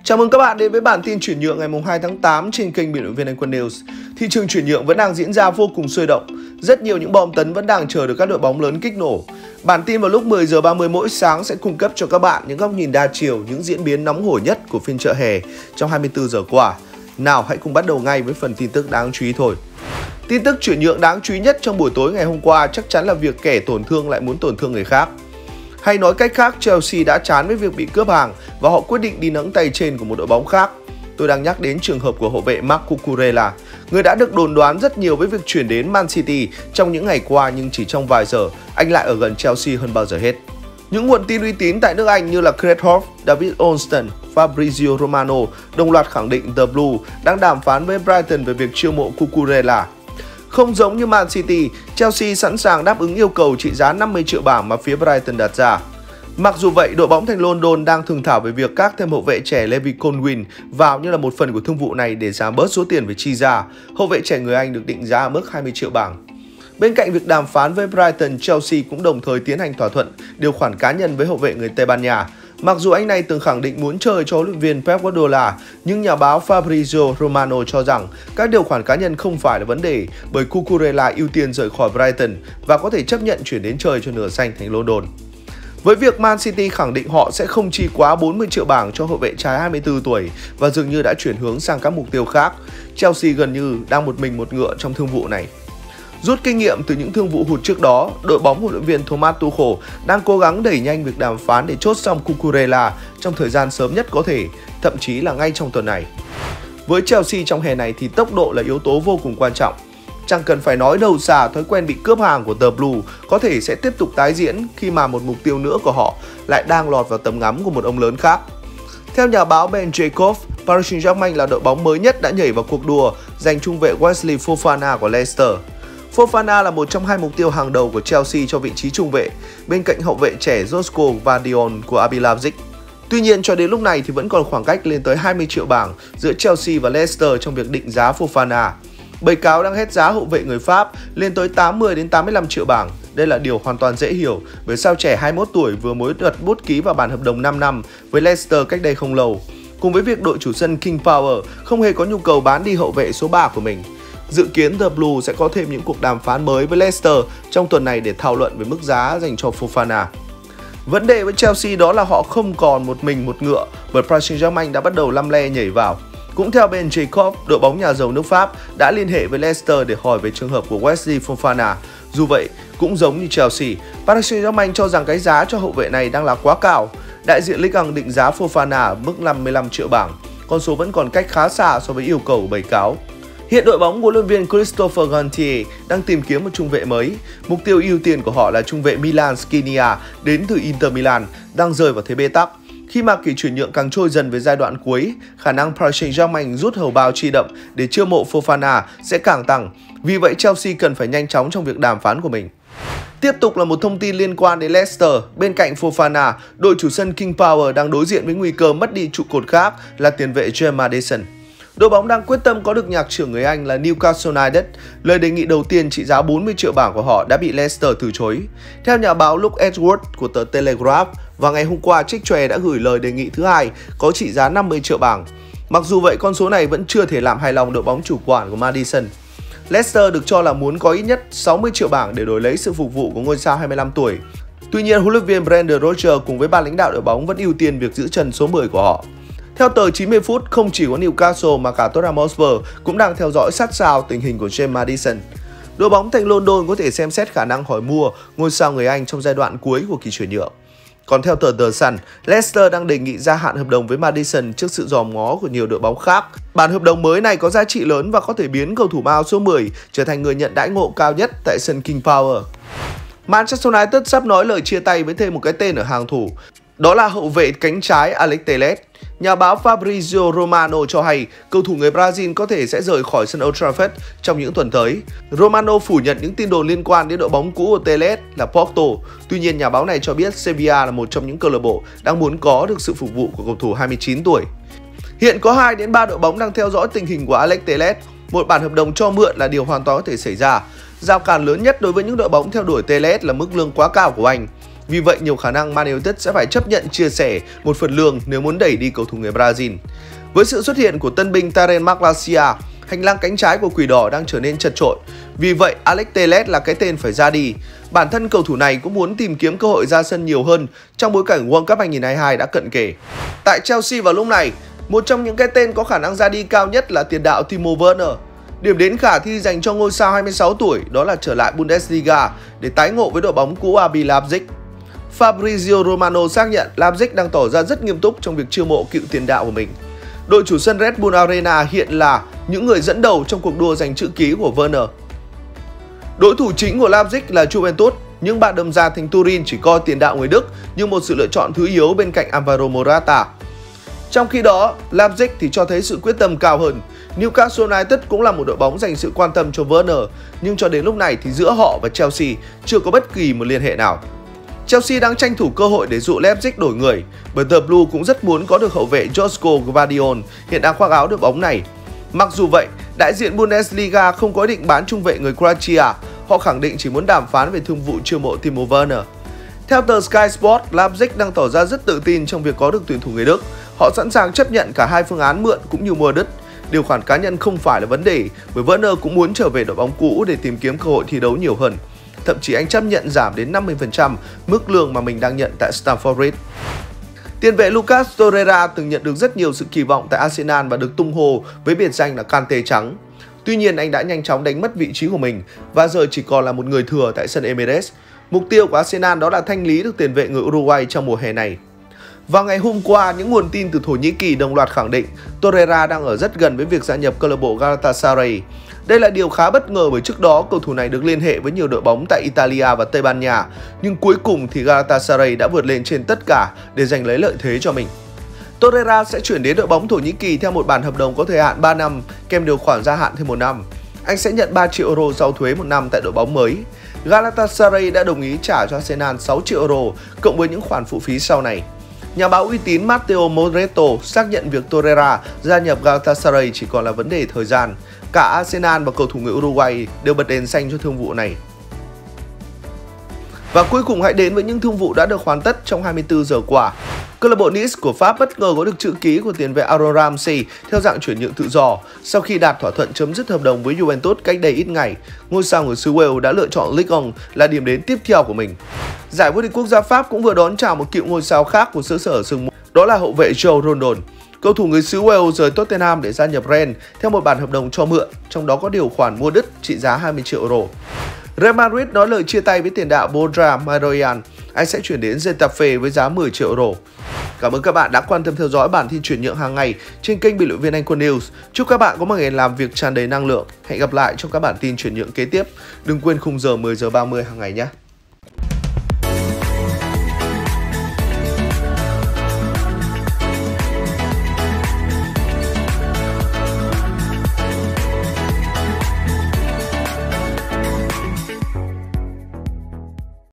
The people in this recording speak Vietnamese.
Chào mừng các bạn đến với bản tin chuyển nhượng ngày 2 tháng 8 trên kênh Bình luận viên Anh Quân News. Thị trường chuyển nhượng vẫn đang diễn ra vô cùng sôi động. Rất nhiều những bom tấn vẫn đang chờ được các đội bóng lớn kích nổ. Bản tin vào lúc 10 giờ 30 mỗi sáng sẽ cung cấp cho các bạn những góc nhìn đa chiều, những diễn biến nóng hổi nhất của phiên chợ hè trong 24 giờ qua. Nào, hãy cùng bắt đầu ngay với phần tin tức đáng chú ý thôi. Tin tức chuyển nhượng đáng chú ý nhất trong buổi tối ngày hôm qua chắc chắn là việc kẻ tổn thương lại muốn tổn thương người khác. Hay nói cách khác, Chelsea đã chán với việc bị cướp hàng và họ quyết định đi nẫng tay trên của một đội bóng khác. Tôi đang nhắc đến trường hợp của hậu vệ Marc Cucurella, người đã được đồn đoán rất nhiều với việc chuyển đến Man City trong những ngày qua, nhưng chỉ trong vài giờ, anh lại ở gần Chelsea hơn bao giờ hết. Những nguồn tin uy tín tại nước Anh như là Craig Hope, David Ornstein, Fabrizio Romano đồng loạt khẳng định The Blue đang đàm phán với Brighton về việc chiêu mộ Cucurella. Không giống như Man City, Chelsea sẵn sàng đáp ứng yêu cầu trị giá 50 triệu bảng mà phía Brighton đặt ra. Mặc dù vậy, đội bóng thành London đang thương thảo về việc các thêm hậu vệ trẻ Levi Colwill vào như là một phần của thương vụ này để giảm bớt số tiền phải chi ra. Hậu vệ trẻ người Anh được định giá ở mức 20 triệu bảng. Bên cạnh việc đàm phán với Brighton, Chelsea cũng đồng thời tiến hành thỏa thuận điều khoản cá nhân với hậu vệ người Tây Ban Nha. Mặc dù anh này từng khẳng định muốn chơi cho huấn luyện viên Pep Guardiola, nhưng nhà báo Fabrizio Romano cho rằng các điều khoản cá nhân không phải là vấn đề bởi Cucurella ưu tiên rời khỏi Brighton và có thể chấp nhận chuyển đến chơi cho nửa xanh thành London. Với việc Man City khẳng định họ sẽ không chi quá 40 triệu bảng cho hậu vệ trai 24 tuổi và dường như đã chuyển hướng sang các mục tiêu khác, Chelsea gần như đang một mình một ngựa trong thương vụ này. Rút kinh nghiệm từ những thương vụ hụt trước đó, đội bóng huấn luyện viên Thomas Tuchel đang cố gắng đẩy nhanh việc đàm phán để chốt xong Cucurella trong thời gian sớm nhất có thể, thậm chí là ngay trong tuần này. Với Chelsea trong hè này thì tốc độ là yếu tố vô cùng quan trọng. Chẳng cần phải nói đâu xa, thói quen bị cướp hàng của The Blue có thể sẽ tiếp tục tái diễn khi mà một mục tiêu nữa của họ lại đang lọt vào tầm ngắm của một ông lớn khác. Theo nhà báo Ben Jacobs, Paris Saint-Germain là đội bóng mới nhất đã nhảy vào cuộc đua giành trung vệ Wesley Fofana của Leicester. Fofana là một trong hai mục tiêu hàng đầu của Chelsea cho vị trí trung vệ, bên cạnh hậu vệ trẻ Josko Gvardiol của RB Leipzig. Tuy nhiên, cho đến lúc này thì vẫn còn khoảng cách lên tới 20 triệu bảng giữa Chelsea và Leicester trong việc định giá Fofana. Báo cáo đang hét giá hậu vệ người Pháp lên tới 80 đến 85 triệu bảng. Đây là điều hoàn toàn dễ hiểu bởi sao trẻ 21 tuổi vừa mới đặt bút ký vào bản hợp đồng 5 năm với Leicester cách đây không lâu. Cùng với việc đội chủ sân King Power không hề có nhu cầu bán đi hậu vệ số 3 của mình. Dự kiến The Blue sẽ có thêm những cuộc đàm phán mới với Leicester trong tuần này để thảo luận về mức giá dành cho Fofana. Vấn đề với Chelsea đó là họ không còn một mình một ngựa bởi Paris Saint-Germain đã bắt đầu lăm le nhảy vào. Cũng theo Ben Jacobs, đội bóng nhà giàu nước Pháp đã liên hệ với Leicester để hỏi về trường hợp của Wesley Fofana. Dù vậy, cũng giống như Chelsea, Paris Saint-Germain cho rằng cái giá cho hậu vệ này đang là quá cao. Đại diện Ligue 1 định giá Fofana ở mức 55 triệu bảng, con số vẫn còn cách khá xa so với yêu cầu của báo cáo. Hiện đội bóng của huấn luyện viên Christopher Galtier đang tìm kiếm một trung vệ mới. Mục tiêu ưu tiên của họ là trung vệ Milan Skriniar đến từ Inter Milan, đang rơi vào thế bế tắc. Khi mà kỳ chuyển nhượng càng trôi dần về giai đoạn cuối, khả năng Paris Saint-Germain rút hầu bao chi đậm để chiêu mộ Fofana sẽ càng tăng. Vì vậy Chelsea cần phải nhanh chóng trong việc đàm phán của mình. Tiếp tục là một thông tin liên quan đến Leicester. Bên cạnh Fofana, đội chủ sân King Power đang đối diện với nguy cơ mất đi trụ cột khác là tiền vệ James Maddison. Đội bóng đang quyết tâm có được nhạc trưởng người Anh là Newcastle United. Lời đề nghị đầu tiên trị giá 40 triệu bảng của họ đã bị Leicester từ chối. Theo nhà báo Luke Edwards của tờ Telegraph, vào ngày hôm qua Trích Chòe đã gửi lời đề nghị thứ hai có trị giá 50 triệu bảng. Mặc dù vậy, con số này vẫn chưa thể làm hài lòng đội bóng chủ quản của Maddison. Leicester được cho là muốn có ít nhất 60 triệu bảng để đổi lấy sự phục vụ của ngôi sao 25 tuổi. Tuy nhiên, huấn luyện viên Brendan Rodgers cùng với ban lãnh đạo đội bóng vẫn ưu tiên việc giữ chân số 10 của họ. Theo tờ 90 phút, không chỉ có Newcastle mà cả Tottenham Hotspur cũng đang theo dõi sát sao tình hình của James Maddison. Đội bóng thành London có thể xem xét khả năng hỏi mua ngôi sao người Anh trong giai đoạn cuối của kỳ chuyển nhượng. Còn theo tờ The Sun, Leicester đang đề nghị gia hạn hợp đồng với Maddison trước sự dòm ngó của nhiều đội bóng khác. Bản hợp đồng mới này có giá trị lớn và có thể biến cầu thủ Mao số 10 trở thành người nhận đãi ngộ cao nhất tại sân King Power. Manchester United sắp nói lời chia tay với thêm một cái tên ở hàng thủ. Đó là hậu vệ cánh trái Alex Telles. Nhà báo Fabrizio Romano cho hay cầu thủ người Brazil có thể sẽ rời khỏi sân Old Trafford trong những tuần tới. Romano phủ nhận những tin đồn liên quan đến đội bóng cũ của Telles là Porto. Tuy nhiên, nhà báo này cho biết Sevilla là một trong những câu lạc bộ đang muốn có được sự phục vụ của cầu thủ 29 tuổi. Hiện có 2 đến 3 đội bóng đang theo dõi tình hình của Alex Telles. Một bản hợp đồng cho mượn là điều hoàn toàn có thể xảy ra. Rào cản lớn nhất đối với những đội bóng theo đuổi Telles là mức lương quá cao của anh. Vì vậy, nhiều khả năng Man United sẽ phải chấp nhận chia sẻ một phần lương nếu muốn đẩy đi cầu thủ người Brazil. Với sự xuất hiện của tân binh Tarek Malaysia, hành lang cánh trái của Quỷ Đỏ đang trở nên chật chội. Vì vậy, Alex Telles là cái tên phải ra đi. Bản thân cầu thủ này cũng muốn tìm kiếm cơ hội ra sân nhiều hơn trong bối cảnh World Cup 2022 đã cận kề. Tại Chelsea vào lúc này, một trong những cái tên có khả năng ra đi cao nhất là tiền đạo Timo Werner. Điểm đến khả thi dành cho ngôi sao 26 tuổi đó là trở lại Bundesliga để tái ngộ với đội bóng cũ RB Leipzig. Fabrizio Romano xác nhận Leipzig đang tỏ ra rất nghiêm túc trong việc chiêu mộ cựu tiền đạo của mình. Đội chủ sân Red Bull Arena hiện là những người dẫn đầu trong cuộc đua giành chữ ký của Werner. Đối thủ chính của Leipzig là Juventus, nhưng bạn đâm ra thành Turin chỉ coi tiền đạo người Đức như một sự lựa chọn thứ yếu bên cạnh Alvaro Morata. Trong khi đó, Leipzig thì cho thấy sự quyết tâm cao hơn. Newcastle United cũng là một đội bóng dành sự quan tâm cho Werner, nhưng cho đến lúc này thì giữa họ và Chelsea chưa có bất kỳ một liên hệ nào. Chelsea đang tranh thủ cơ hội để dụ Leipzig đổi người, bởi The Blue cũng rất muốn có được hậu vệ Josko Gvardiol hiện đang khoác áo đội bóng này. Mặc dù vậy, đại diện Bundesliga không có ý định bán trung vệ người Croatia, họ khẳng định chỉ muốn đàm phán về thương vụ chiêu mộ Timo Werner. Theo tờ Sky Sport, Leipzig đang tỏ ra rất tự tin trong việc có được tuyển thủ người Đức. Họ sẵn sàng chấp nhận cả hai phương án mượn cũng như mua đứt. Điều khoản cá nhân không phải là vấn đề, bởi Werner cũng muốn trở về đội bóng cũ để tìm kiếm cơ hội thi đấu nhiều hơn. Thậm chí anh chấp nhận giảm đến 50% mức lương mà mình đang nhận tại Stamford Bridge. Tiền vệ Lucas Torreira từng nhận được rất nhiều sự kỳ vọng tại Arsenal và được tung hô với biệt danh là Kante trắng. Tuy nhiên, anh đã nhanh chóng đánh mất vị trí của mình và giờ chỉ còn là một người thừa tại sân Emirates. Mục tiêu của Arsenal đó là thanh lý được tiền vệ người Uruguay trong mùa hè này. Vào ngày hôm qua, những nguồn tin từ Thổ Nhĩ Kỳ đồng loạt khẳng định Torreira đang ở rất gần với việc gia nhập câu lạc bộ Galatasaray. Đây là điều khá bất ngờ bởi trước đó cầu thủ này được liên hệ với nhiều đội bóng tại Italia và Tây Ban Nha, nhưng cuối cùng thì Galatasaray đã vượt lên trên tất cả để giành lấy lợi thế cho mình. Torreira sẽ chuyển đến đội bóng Thổ Nhĩ Kỳ theo một bản hợp đồng có thời hạn 3 năm kèm điều khoản gia hạn thêm 1 năm. Anh sẽ nhận 3 triệu euro sau thuế 1 năm tại đội bóng mới. Galatasaray đã đồng ý trả cho Arsenal 6 triệu euro cộng với những khoản phụ phí sau này. Nhà báo uy tín Matteo Moretto xác nhận việc Torreira gia nhập Galatasaray chỉ còn là vấn đề thời gian. Cả Arsenal và cầu thủ người Uruguay đều bật đèn xanh cho thương vụ này. Và cuối cùng hãy đến với những thương vụ đã được hoàn tất trong 24 giờ qua. Câu lạc bộ Nice của Pháp bất ngờ có được chữ ký của tiền vệ Aaron Ramsey theo dạng chuyển nhượng tự do sau khi đạt thỏa thuận chấm dứt hợp đồng với Juventus cách đây ít ngày. Ngôi sao người xứ Wales đã lựa chọn Ligue 1 là điểm đến tiếp theo của mình. Giải vô địch quốc gia Pháp cũng vừa đón chào một cựu ngôi sao khác của xứ sở sương mù, đó là hậu vệ Joe Rondon. Cầu thủ người xứ Wales rời Tottenham để gia nhập Rennes theo một bản hợp đồng cho mượn, trong đó có điều khoản mua đứt trị giá 20 triệu euro. Real Madrid nói lời chia tay với tiền đạo Borja Mayoran, anh sẽ chuyển đến Getafe với giá 10 triệu euro. Cảm ơn các bạn đã quan tâm theo dõi bản tin chuyển nhượng hàng ngày trên kênh Bình luận viên Anh Quân News. Chúc các bạn có một ngày làm việc tràn đầy năng lượng. Hẹn gặp lại trong các bản tin chuyển nhượng kế tiếp. Đừng quên khung giờ 10 giờ 30 hàng ngày nhé.